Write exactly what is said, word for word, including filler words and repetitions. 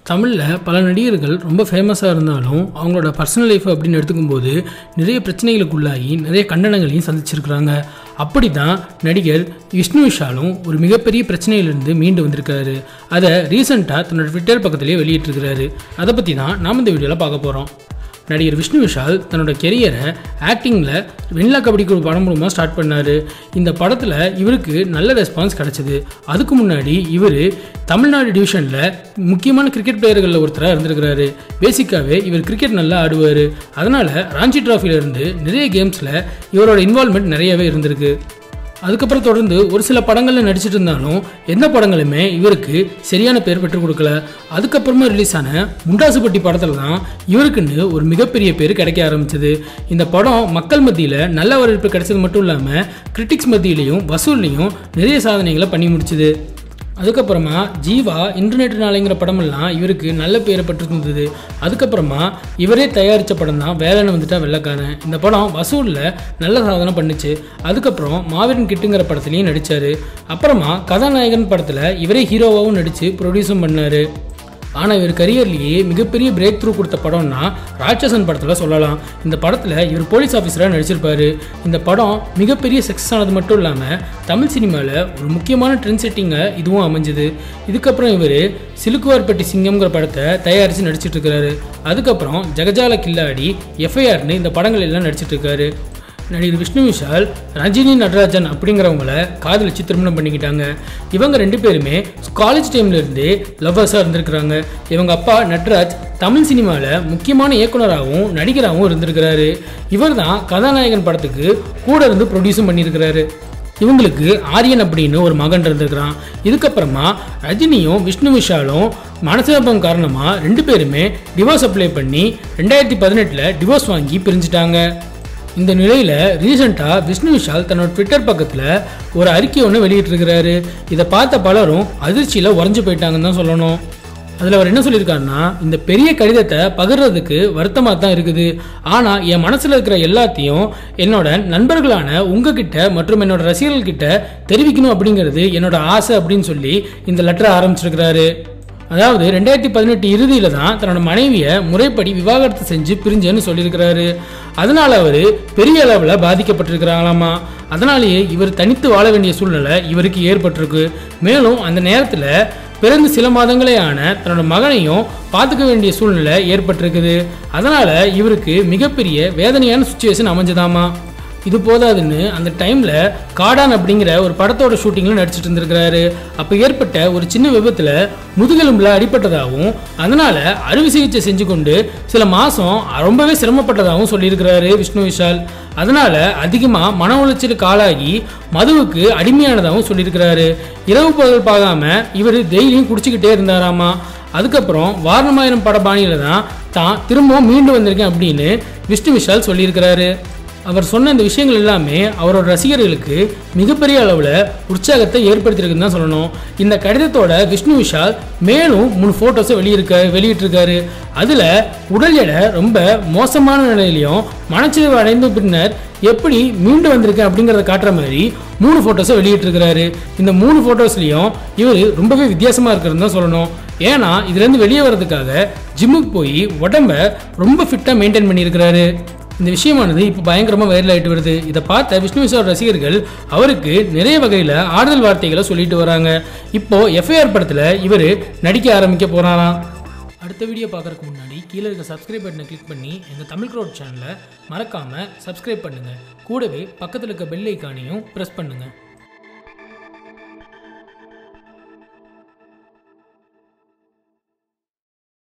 தமிழில் பல நடிகர்கள் ரொம்ப ஃபேமஸாக இருந்தாலும் அவங்களோட பர்சனல் லைஃப் அப்படின்னு எடுத்துக்கும்போது நிறைய பிரச்சனைகளுக்குள்ளாகி நிறைய கண்டனங்களையும் சந்திச்சிருக்கிறாங்க. அப்படி தான் நடிகர் விஷ்ணு விஷாலும் ஒரு மிகப்பெரிய பிரச்சனையிலிருந்து மீண்டு வந்திருக்காரு. அதை ரீசெண்டாக தன்னோட ட்விட்டர் பக்கத்திலேயே வெளியிட்டிருக்கிறாரு. அதை பற்றி தான் நாம் இந்த வீடியோவில் பார்க்க போகிறோம். நடிகர் விஷ்ணு விஷால் தன்னோட கெரியரை ஆக்டிங்கில் வெண்ணிலா கபடிக்கு ஒரு படம் மூலமாக ஸ்டார்ட் பண்ணார். இந்த படத்தில் இவருக்கு நல்ல ரெஸ்பான்ஸ் கிடச்சிது. அதுக்கு முன்னாடி இவர் தமிழ்நாடு டிவிஷனில் முக்கியமான கிரிக்கெட் பிளேயர்களில் ஒருத்தராக இருந்திருக்கிறாரு. பேசிக்காகவே இவர் கிரிக்கெட் நல்லா ஆடுவார். அதனால் ராஞ்சி ட்ராஃபிலேருந்து நிறைய கேம்ஸில் இவரோட இன்வால்மெண்ட் நிறையவே இருந்திருக்கு. அதுக்கப்புறம் தொடர்ந்து ஒரு சில படங்களில் நடிச்சிட்டு இருந்தாலும் எந்த படங்களுமே இவருக்கு சரியான பேர் பெற்றுக் கொடுக்கல. அதுக்கப்புறமா ரிலீஸ் ஆன முண்டாசுப்பட்டி படத்தில் தான் இவருக்குன்னு ஒரு மிகப்பெரிய பேர் கிடைக்க ஆரம்பிச்சது. இந்த படம் மக்கள் மத்தியில் நல்ல வரவேற்பு கிடைச்சது மட்டும் இல்லாமல் கிரிட்டிக்ஸ் மத்தியிலையும் வசூல்லையும் நிறைய சாதனைகளை பண்ணி முடிச்சுது. அதுக்கப்புறமா ஜீவா இன்டர்நெட் நாளைங்கிற படமெல்லாம் இவருக்கு நல்ல பேரை பெற்றிருந்தது. அதுக்கப்புறமா இவரே தயாரித்த படம் தான் வேலைன்னு வந்துட்டா வெள்ளைக்காரன். இந்த படம் வசூலில் நல்ல சாதனை பண்ணுச்சு. அதுக்கப்புறம் மாவீரன் கிட்டுங்கிற படத்துலையும் நடித்தார். அப்புறமா கதாநாயகன் படத்தில் இவரே ஹீரோவாகவும் நடித்து ப்ரொடியூஸும் பண்ணார். ஆனால் இவர் கரியர்லேயே மிகப்பெரிய பிரேக் த்ரூ கொடுத்த படம்னா ராட்சசன் படத்தில் சொல்லலாம். இந்த படத்தில் இவர் போலீஸ் ஆஃபீஸராக நடிச்சிருப்பார். இந்த படம் மிகப்பெரிய சக்ஸஸ் ஆனது மட்டும் இல்லாமல் தமிழ் சினிமாவில் ஒரு முக்கியமான ட்ரெண்ட் செட்டிங்கை இதுவும் அமைஞ்சுது. இதுக்கப்புறம் இவர் சிலுக்குவார்பட்டி சிங்கம்ங்கிற படத்தை தயாரித்து நடிச்சிட்டு இருக்கிறாரு. அதுக்கப்புறம் ஜகஜால கில்லாடி, எஃப்ஐஆர்னு இந்த படங்கள் எல்லாம் நடிச்சிட்டு இருக்காரு. நடிகர் விஷ்ணு விஷால் ரஜினி நடராஜன் அப்படிங்கிறவங்கள காதலிச்சு திருமணம் பண்ணிக்கிட்டாங்க. இவங்க ரெண்டு பேருமே காலேஜ் டைம்லேருந்தே லவ்வர்ஸாக இருந்திருக்கிறாங்க. இவங்க அப்பா நட்ராஜ் தமிழ் சினிமாவில் முக்கியமான இயக்குனராகவும் நடிகராகவும் இருந்திருக்கிறாரு. இவர் தான் கதாநாயகன் படத்துக்கு கூட இருந்து ப்ரொடியூஸும் பண்ணியிருக்கிறாரு. இவங்களுக்கு ஆரியன் அப்படின்னு ஒரு மகன் இருந்திருக்கிறான். இதுக்கப்புறமா ரஜினியும் விஷ்ணு விஷாலும் மனசிலப்பம் காரணமாக ரெண்டு பேருமே டிவோர்ஸ் அப்ளை பண்ணி ரெண்டாயிரத்தி பதினெட்டில் டிவோர்ஸ் வாங்கி பிரிஞ்சுட்டாங்க. இந்த நிலையில் ரீசெண்டாக விஷ்ணு விஷால் தன்னோட ட்விட்டர் பக்கத்தில் ஒரு அறிக்கை ஒன்று வெளியிட்டிருக்கிறாரு. இதை பார்த்த பலரும் அதிர்ச்சியில் உறைஞ்சு போயிட்டாங்கன்னு தான் சொல்லணும். அதில் அவர் என்ன சொல்லியிருக்காருன்னா, இந்த பெரிய கடிதத்தை பகிர்றதுக்கு வருத்தமாக தான் இருக்குது. ஆனால் என் மனசில் இருக்கிற எல்லாத்தையும் என்னோட நண்பர்களான உங்ககிட்ட மற்றும் என்னோட ரசிகர்கள்கிட்ட தெரிவிக்கணும் அப்படிங்கிறது என்னோட ஆசை அப்படின்னு சொல்லி இந்த லெட்டரை ஆரம்பிச்சிருக்கிறாரு. அதாவது ரெண்டாயிரத்தி பதினெட்டு இறுதியில் தான் தன்னோட மனைவியை முறைப்படி விவாகரத்து செஞ்சு பிரிஞ்சேன்னு சொல்லியிருக்கிறாரு. அதனால் அவர் பெரிய அளவில் பாதிக்கப்பட்டிருக்கிறாங்களாமா. அதனாலேயே இவர் தனித்து வாழ வேண்டிய சூழ்நிலை இவருக்கு ஏற்பட்டிருக்கு. மேலும் அந்த நேரத்தில் பிறந்து சில மாதங்களே ஆன தன்னோட மகனையும் பார்த்துக்க வேண்டிய சூழ்நிலை ஏற்பட்டிருக்குது. அதனால் இவருக்கு மிகப்பெரிய வேதனையான சுச்சுவேஷன் அமைஞ்சதாமா. இது போதாதுன்னு அந்த டைமில் காடான் அப்படிங்கிற ஒரு படத்தோட ஷூட்டிங்கில் நடிச்சிட்டு இருந்திருக்கிறாரு. அப்போ ஏற்பட்ட ஒரு சின்ன விபத்தில் முதுகெலும்பில் அடிப்பட்டதாகவும் அதனால் அறுவை சிகிச்சை செஞ்சு கொண்டு சில மாதம் ரொம்பவே சிரமப்பட்டதாகவும் சொல்லியிருக்கிறாரு விஷ்ணு விஷால். அதனால் அதிகமாக மன உளைச்சலுக்கு ஆளாகி மதுவுக்கு அடிமையானதாகவும் சொல்லியிருக்கிறாரு. இரவு பகல் பார்க்காம இவர் டெய்லியும் குடிச்சிக்கிட்டே இருந்தாராமா. அதுக்கப்புறம் வாரணமாயிரம் பட பாணியில் தான் தான் திரும்பவும் மீண்டு வந்திருக்கேன் அப்படின்னு விஷ்ணு விஷால் சொல்லியிருக்கிறாரு. அவர் சொன்ன இந்த விஷயங்கள் எல்லாமே அவரோட ரசிகர்களுக்கு மிகப்பெரிய அளவில் உற்சாகத்தை ஏற்படுத்தியிருக்குன்னு தான் சொல்லணும். இந்த கடிதத்தோட விஷ்ணு விஷால் மேலும் மூணு ஃபோட்டோஸை வெளியிருக்க வெளியிட்டிருக்காரு. அதில் உடல் எடை ரொம்ப மோசமான நிலையிலையும் மனச்சிதைவு அடைந்த பின்னர் எப்படி மீண்டு வந்திருக்கேன் அப்படிங்கிறத காட்டுற மாதிரி மூணு ஃபோட்டோஸை வெளியிட்டிருக்கிறாரு. இந்த மூணு ஃபோட்டோஸ்லையும் இவர் ரொம்பவே வித்தியாசமாக இருக்கிறது தான் சொல்லணும். ஏன்னா இதுலேருந்து வெளியே வர்றதுக்காக ஜிம்முக்கு போய் உடம்ப ரொம்ப ஃபிட்டாக மெயின்டைன் பண்ணியிருக்கிறாரு. இந்த விஷயமானது இப்போ பயங்கரமாக வைரல் ஆகிட்டு வருது. இதை பார்த்த விஷ்ணு விஷால் ரசிகர்கள் அவருக்கு நிறைய வகையில் ஆறுதல் வார்த்தைகளை சொல்லிட்டு வராங்க. இப்போது எஃப்ஐஆர் படத்தில் இவர் நடிக்க ஆரம்பிக்க போகிறாராம். அடுத்த வீடியோ பார்க்குறதுக்கு முன்னாடி கீழே இருக்க சப்ஸ்கிரைப் பட்டனை கிளிக் பண்ணி எங்கள் தமிழ் க்ரௌட் சேனலை மறக்காமல் சப்ஸ்கிரைப் பண்ணுங்கள். கூடவே பக்கத்தில் இருக்க பெல் ஐக்கானையும் ப்ரெஸ் பண்ணுங்கள்.